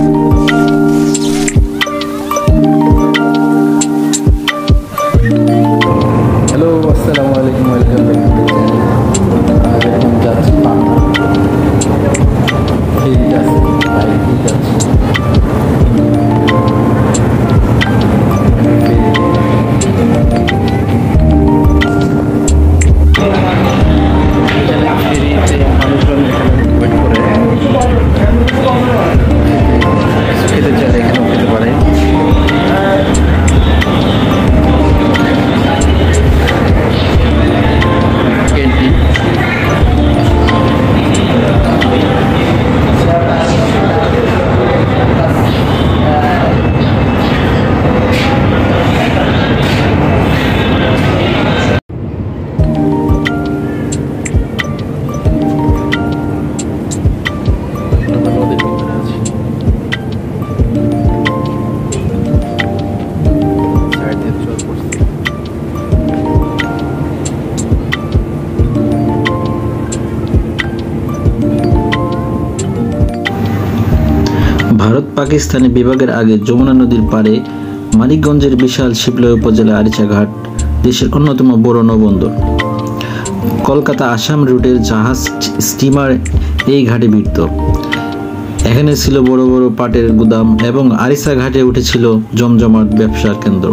Hello, আসসালামু আলাইকুম, welcome back to the channel. আজ এখন যাচ্ছি পাবনা, ফেরি যাচ্ছি, বাইকে যাচ্ছি। ফেরিতে মানুষজন এখানে ওয়েট করে, খেতে চাইলে এখানেও খেতে পারে। ভারত পাকিস্তানি বিভাগের আগে যমুনা নদীর পাড়ে মানিকগঞ্জের বিশাল শিবলয় উপজেলা আরিচা ঘাট দেশের অন্যতম বড় নৌবন্দর। কলকাতা আসাম রুটের জাহাজ স্টিমার এই ঘাটে ভিড়ত। এখানে ছিল বড় বড় পাটের গুদাম এবং আরিচা ঘাটে উঠেছিল জমজমাট ব্যবসার কেন্দ্র।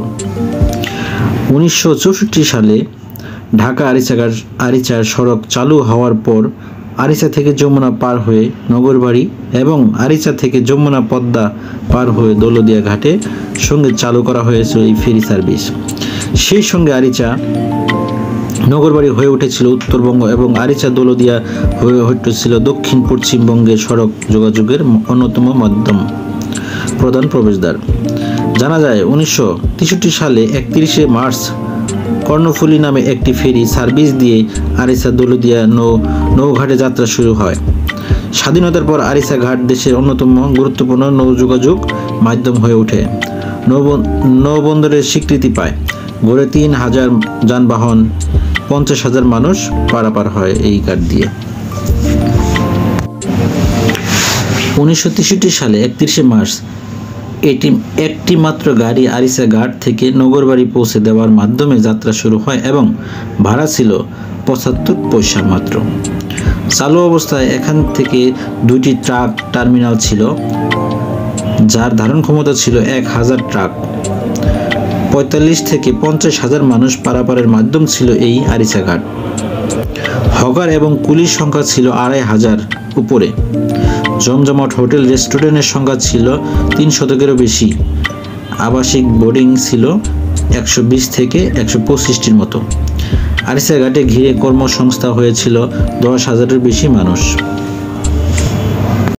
1964 সালে ঢাকা আরিচার সড়ক চালু হওয়ার পর আরিচা থেকে যমুনা পার হয়ে নগরবাড়ি এবং আরিচা থেকে যমুনা পদ্মা পার হয়ে দৌলদিয়া ঘাটে সঙ্গে চালু করা হয়েছিল এই ফেরি সার্ভিস। সেই সঙ্গে আরিচা নগরবাড়ি হয়ে উঠেছিল উত্তরবঙ্গ এবং আরিচা দৌলদিয়া হয়ে উঠেছিল দক্ষিণ পশ্চিমবঙ্গের সড়ক যোগাযোগের অন্যতম মাধ্যম, প্রধান প্রবেশদ্বার। জানা যায় 1963 সালে 31 মার্চ কর্ণফুলী নামে একটি ফেরি সার্ভিস দিয়ে আরিচা দৌলদিয়া নৌঘাটে যাত্রা শুরু হয়। স্বাধীনতার পর আরিচা ঘাট দেশের অন্যতম গুরুত্বপূর্ণ নৌ যোগাযোগ মাধ্যম হয়ে ওঠে, নৌবন্দরের স্বীকৃতি পায়। গড়ে 3000 যানবাহন, 50,000 মানুষ পারাপার হয় এই ঘাট দিয়ে। 1963 সালে 31 মার্চ একটি মাত্র গাড়ি আরিচা ঘাট থেকে নগরবাড়ি পৌঁছে দেওয়ার মাধ্যমে যাত্রা শুরু হয় এবং ভাড়া ছিল 75 পয়সা মাত্র। চালু অবস্থায় এখান থেকে 2টি ট্রাক টার্মিনাল ছিল, যার ধারণ ক্ষমতা ছিল 1000 ট্রাক। 45 থেকে 50,000 মানুষ পারাপারের মাধ্যম ছিল এই আরিচা ঘাট। হকার এবং কুলির সংখ্যা ছিল 2500 উপরে। জমজমাট হোটেল রেস্টুরেন্টের সংখ্যা ছিল 300-এরও বেশি। আবাসিক বোর্ডিং ছিল 120 থেকে 125টির মতো। আরিচা ঘাটে ঘিরে কর্মসংস্থান হয়েছিল 10,000-এর বেশি মানুষ।